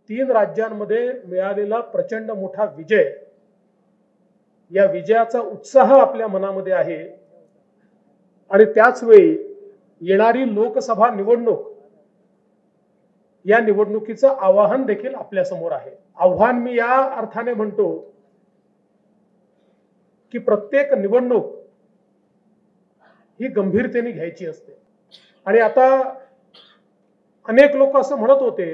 3 राज्यांमध्ये मिळालेला प्रचंड मोठा विजय, या विजयाचा उत्साह आपल्या मनामध्ये आहे आणि त्याच वेळी येणारी लोकसभा निवडणूक, या निवडणुकीचं आव्हान देखील आपल्या समोर आहे। आव्हान मी या अर्थाने म्हणतो की प्रत्येक निवडणूक ही गंभीरतेने घ्यायची असते आणि आता अनेक लोक असं म्हणत होते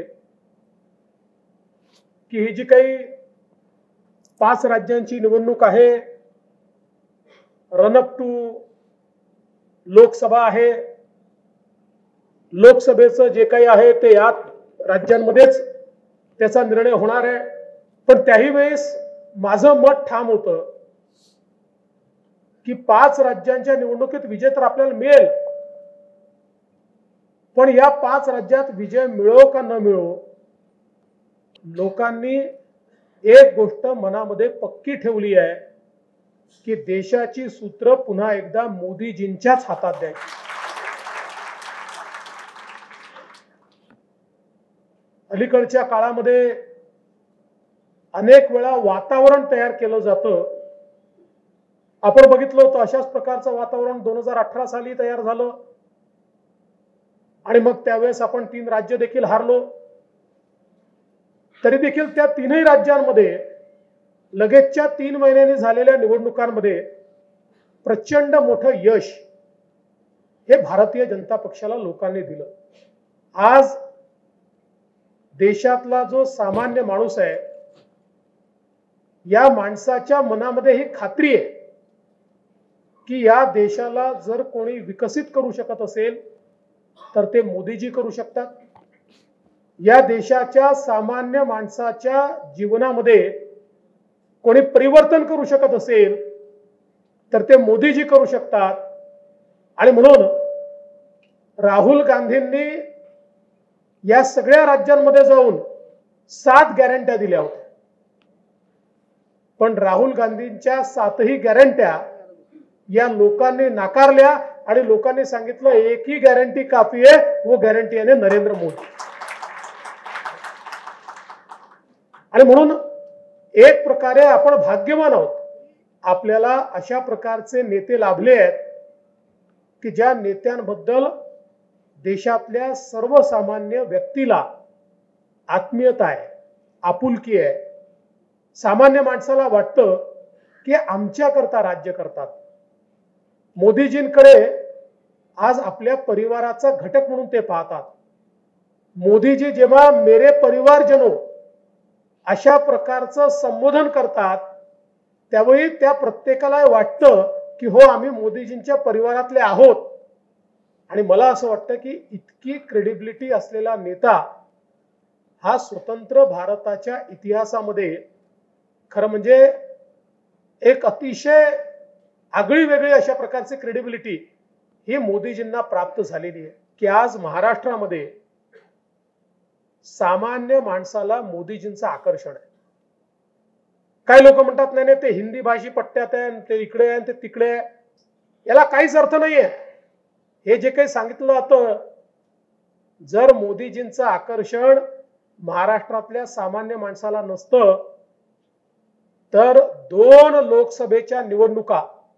की ही जी काही 5 राज्यांची निवडणूक आहे, रन अप टू लोकसभा आहे, लोकसभेचं जे काही आहे ते या राज्यांमध्येच त्याचा निर्णय होणार आहे। पण त्याही वेळेस माझं मत ठाम होतं की 5 राज्यांच्या निवडणुकीत विजय तर आपल्याला मिळेल, पण या 5 राज्यात विजय मिळो का न मिळो, लोकांनी एक गोष्ट मनामध्ये पक्की ठेवली आहे की देशाची सूत्र पुन्हा एकदा मोदीजींच्याच हातात द्यायची। अलीकडच्या काळामध्ये अनेक वेळा वातावरण तयार केलं जातं। आपण बघितलं होतं अशाच प्रकारचं वातावरण 2018 साली तयार झालं आणि मग त्यावेळेस आपण 3 राज्य देखील हारलो। तरी देखील त्या 3ही राज्यांमध्ये लगेचच्या 3 महिन्यांनी झालेल्या निवडणुकांमध्ये प्रचंड मोठं यश हे भारतीय जनता पक्षाला लोकांनी दिलं। आज देशातला जो सामान्य माणूस आहे, या माणसाच्या मनामध्ये ही खात्री आहे की या देशाला जर कोणी विकसित करू शकत असेल तर ते मोदीजी करू शकतात। या देशाच्या सामान्य माणसाच्या जीवनामध्ये कोणी परिवर्तन करू शकत असेल तर ते मोदीजी करू शकतात। आणि म्हणून राहुल गांधींनी या सगळ्या राज्यांमध्ये जाऊन 7 गॅरंट्या दिल्या होत्या, पण राहुल गांधींच्या 7ही गॅरंट्या या लोकांनी नाकारल्या आणि लोकांनी सांगितलं एक ही गॅरंटी काफी है, वो गॅरंटी आहे नरेंद्र मोदी। आणि म्हणून एक प्रकारे आपण भाग्यवान आहोत, आपल्याला अशा प्रकारचे नेते लाभले आहेत की ज्या नेत्यांबद्दल देशातल्या सर्वसामान्य व्यक्तीला आत्मीयता आहे, आपुलकी आहे। सामान्य माणसाला वाटतं की आमच्याकरता राज्य करतात। मोदीजींकडे आज आपल्या परिवाराचा घटक म्हणून ते पाहतात। मोदीजी जेव्हा मेरे परिवारजनो अशा प्रकारचं संबोधन करतात त्यावेळी त्या प्रत्येकाला वाटतं की हो आम्ही मोदीजींच्या परिवारातले आहोत। आणि मला असं वाटतं की इतकी क्रेडिबिलिटी असलेला नेता हा स्वतंत्र भारताच्या इतिहासामध्ये खरं म्हणजे एक अतिशय आगळी वेगळी अशा प्रकारची क्रेडिबिलिटी ही मोदीजींना प्राप्त झालेली आहे की आज महाराष्ट्रामध्ये सामान्य माणसाला मोदीजींचं आकर्षण आहे। काही लोक म्हणतात नाही ते हिंदी भाषी पट्ट्यात आहे, ते इकडे आहे, ते तिकडे आहे, याला काहीच अर्थ नाहीये। हे जे काही सांगितलं जातं, जर मोदीजींचं आकर्षण महाराष्ट्रातल्या सामान्य माणसाला नसतं तर 2 लोकसभेच्या निवडणुका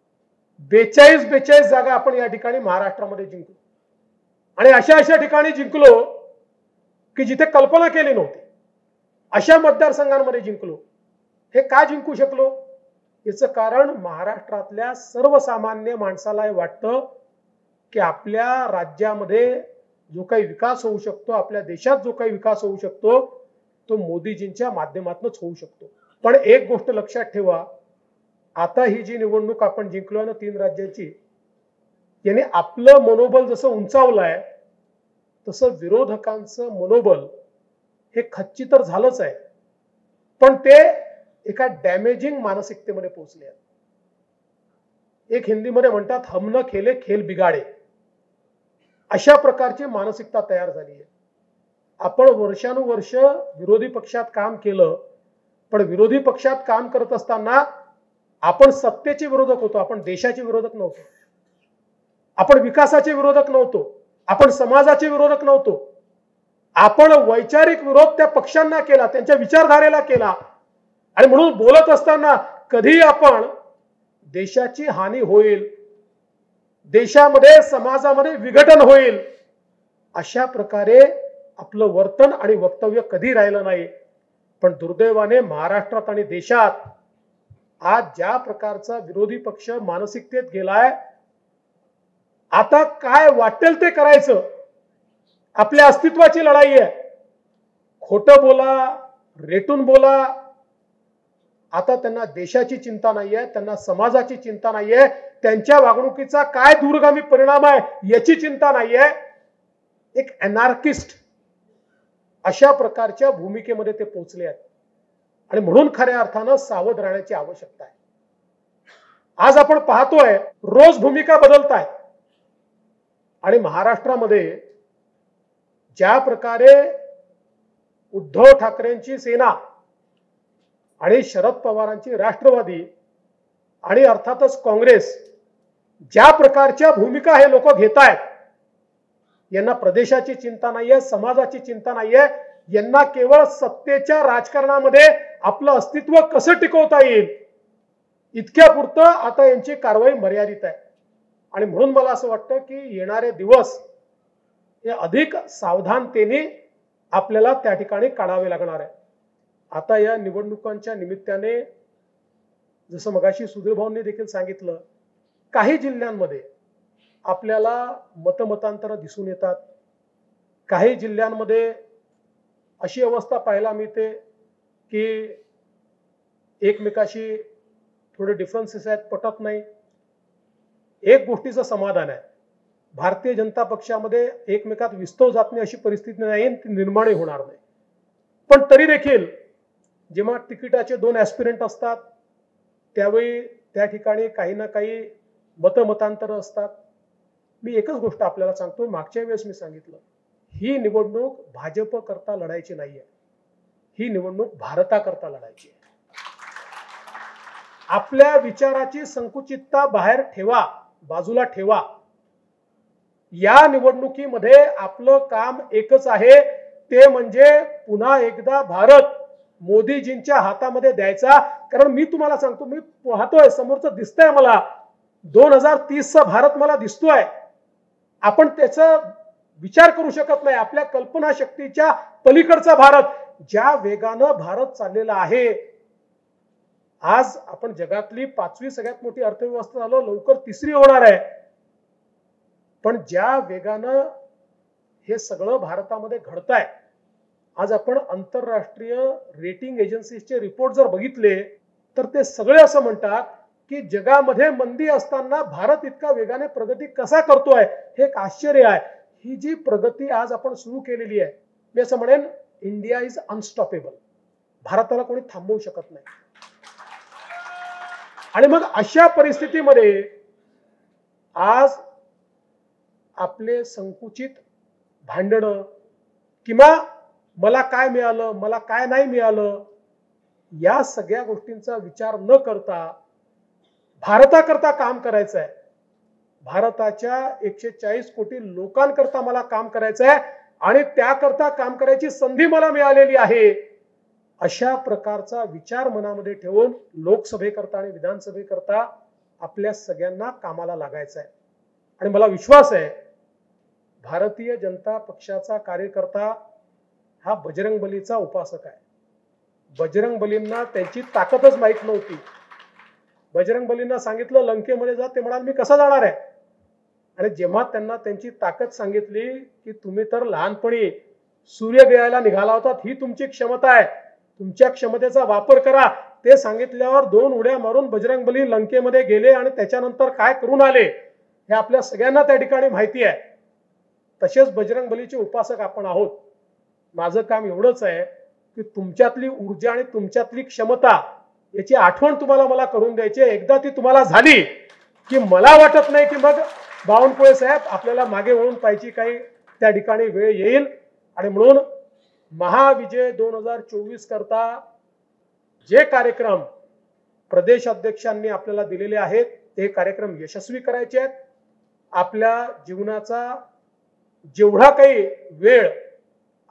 42 जागा आपण या ठिकाणी महाराष्ट्रामध्ये जिंकलो आणि अशा ठिकाणी जिंकलो की जिथे कल्पना केली नव्हती, अशा मतदारसंघांमध्ये जिंकलो। हे का जिंकू शकलो? याचं कारण महाराष्ट्रातल्या सर्वसामान्य माणसाला वाटतं की आपल्या राज्यामध्ये जो काही विकास होऊ शकतो, आपल्या देशात जो काही विकास होऊ शकतो तो मोदीजींच्या माध्यमातूनच होऊ शकतो। पण एक गोष्ट लक्षात ठेवा, आता ही जी निवडणूक आपण जिंकलो ना 3 राज्यांची, याने आपलं मनोबल जसं उंचावलंय तसं विरोधकांचं मनोबल हे खच्ची तर झालंच आहे, पण ते एका डॅमेजिंग मानसिकतेमध्ये पोहोचले आहेत। एक हिंदीमध्ये म्हणतात हम न खेले खेल बिगाडे, अशा प्रकारची मानसिकता तयार झाली आहे। आपण वर्षानुवर्ष विरोधी पक्षात काम केलं, पण विरोधी पक्षात काम करत असताना आपण सत्तेचे विरोधक होतो, आपण देशाचे विरोधक नव्हतो, आपण विकासाचे विरोधक नव्हतो, आपण समाजाचे विरोधक नव्हतो, आपण वैचारिक विरोध त्या पक्षांना केला, त्यांच्या विचारधारेला केला, आणि म्हणून बोलत असताना कधी आपण देशाची हानी होईल, देशामध्ये समाजामध्ये विघटन होईल अशा प्रकारे आपलं वर्तन आणि वक्तव्य कधी राहिलं नाही. पण दुर्दैवाने महाराष्ट्रात आणि देशात आज ज्या प्रकारचा विरोधी पक्ष मानसिकतेत गेलाय, आता काय वाटेल ते करायचं, आपल्या अस्तित्वाची लढाई आहे. खोटं बोला, रेटून बोला. आता त्यांना देशाची चिंता नाहीये, त्यांना समाजाची चिंता नाहीये, त्यांच्या वागणुकीचा काय दूरगामी परिणाम आहे याची चिंता नाहीये. एक अनार्किस्ट अशा प्रकारच्या भूमिकेमध्ये ते पोहोचले आहेत आणि म्हणून खऱ्या अर्थानं सावध राहण्याची आवश्यकता आहे. आज आपण पाहतोय रोज भूमिका बदलतायत आणि महाराष्ट्रामध्ये ज्या प्रकारे उद्धव ठाकरेंची सेना आणि शरद पवारांची राष्ट्रवादी आणि अर्थातच काँग्रेस ज्या प्रकारच्या भूमिका हे लोक घेत आहेत, यांना प्रदेशाची चिंता नाहीये, समाजाची चिंता नाहीये, यांना केवळ सत्तेच्या राजकारणामध्ये आपलं अस्तित्व कसं टिकवता येईल इतक्यापुरतं आता यांची कारवाई मर्यादित आहे. आणि म्हणून मला असं वाटतं की येणारे दिवस हे अधिक सावधानतेने आपल्याला त्या ठिकाणी काढावे लागणार आहे. आता या निवडणुकांच्या निमित्ताने जसं मगाशी सुधीर भाऊंनी देखील सांगितलं, काही जिल्ह्यांमध्ये आपल्याला मतमतांतर दिसून येतात. काही जिल्ह्यांमध्ये अशी अवस्था पाहायला मिळते की एकमेकाशी थोडे डिफरन्सेस आहेत, पटत नाही. एक गोष्टीचं समाधान आहे, भारतीय जनता पक्षामध्ये एकमेकात विस्तव जात नाही अशी परिस्थिती नाही, ती निर्माणही होणार नाही. पण तरी देखील जेव्हा तिकिटाचे 2 ॲस्पिरंट असतात त्यावेळी त्या ठिकाणी काही ना काही मतमतांतर असतात. मी एकच गोष्ट आपल्याला सांगतो, मागच्या वेळेस मी सांगितलं, ही निवडणूक भाजप करता लढायची नाहीये, ही निवडणूक भारताकरता लढायची आहे. आपल्या विचाराची संकुचितता बाहेर ठेवा, बाजूला ठेवा. या निवडणुकीमध्ये आपलं काम एकच आहे, ते म्हणजे पुन्हा एकदा भारत मोदीजींच्या हातामध्ये द्यायचा. कारण मी तुम्हाला सांगतो, मी पाहतोय समोरचं दिसतंय मला, 2030चा भारत मला दिसतोय. आपण त्याचा विचार करू शकत नाही. आपल्या कल्पना शक्तीच्या पलीकडचा भारत, ज्या वेगानं भारत चाललेला आहे, आज आपण जगातली 5वी सगळ्यात मोठी अर्थव्यवस्था झालो, लवकर 3री होणार आहे. पण ज्या वेगानं हे सगळं भारतामध्ये घडतंय, आज आपण आंतरराष्ट्रीय रेटिंग एजन्सीजचे रिपोर्ट जर बघितले तर ते सगळे असं म्हणतात की जगामध्ये मंदी असताना भारत इतका वेगाने प्रगती कसा करतोय हे एक आश्चर्य आहे. ही जी प्रगती आज आपण सुरू केलेली आहे, मी असं म्हणेन इंडिया इज अनस्टॉपेबल. भारताला कोणी थांबवू शकत नाही. आणि मग अशा परिस्थितीमध्ये आज आपले संकुचित भांडणं किंवा मला काय मिळालं, मला काय नाही मिळालं, या सगळ्या गोष्टींचा विचार न करता भारताकरता काम करायचं आहे, भारताच्या 140 कोटी लोकांकरता मला काम करायचं आहे आणि त्याकरता काम करायची संधी मला मिळालेली आहे, अशा प्रकारचा विचार मनामध्ये ठेवून लोकसभेकरता आणि विधानसभेकरता आपल्या सगळ्यांना कामाला लागायचं आहे. आणि मला विश्वास आहे भारतीय जनता पक्षाचा कार्यकर्ता हा बजरंगबलीचा उपासक आहे. बजरंगबलींना त्यांची ताकदच माहित नव्हती. बजरंगबलींना सांगितलं लंकेमध्ये जा, ते म्हणाले मी कसा जाणार आहे. आणि जेव्हा त्यांना त्यांची ताकद सांगितली की तुम्ही तर लहानपणी सूर्य गिळायला निघाला होतात, ही तुमची क्षमता आहे, तुमच्या क्षमतेचा वापर करा, ते सांगितल्यावर 2 उड्या मारून बजरंगबली लंकेमध्ये गेले आणि त्याच्यानंतर काय करून आले हे आपल्या सगळ्यांना त्या ठिकाणी माहिती आहे. तसेच बजरंगबलीचे उपासक आपण आहोत. माझं काम एवढंच आहे की तुमच्यातली ऊर्जा आणि तुमच्यातली क्षमता याची आठवण तुम्हाला मला करून द्यायची. एकदा ती तुम्हाला झाली की मला वाटत नाही की मग बावनकुळे साहेब आपल्याला मागे वळून पाहिजे काही त्या ठिकाणी वेळ येईल. आणि म्हणून महाविजय 2024 करता जे कार्यक्रम प्रदेश अध्यक्षांनी आपल्याला दिलेले आहेत ते कार्यक्रम यशस्वी करायचे आहेत. आपल्या जीवनाचा जेवढा काही वेळ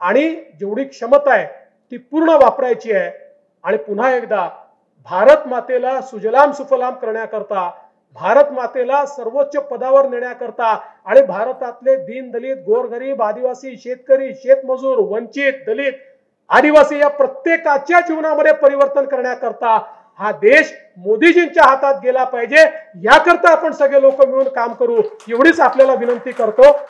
आणि जेवढी क्षमता आहे ती पूर्ण वापरायची आहे आणि पुन्हा एकदा भारत मातेला सुजलाम सुफलाम करण्याकरता, भारत मातेला सर्वोच्च पदावर नेण्याकरता आणि भारतातले दीन दलित, गोरगरीब, आदिवासी, शेतकरी, शेतमजूर, वंचित, दलित, आदिवासी या प्रत्येकाच्या जीवनामध्ये परिवर्तन करण्याकरता हा देश मोदीजींच्या हातात गेला पाहिजे। याकरता आपण सगळे लोक मिळून काम करू एवढीच आपल्याला विनंती करतो।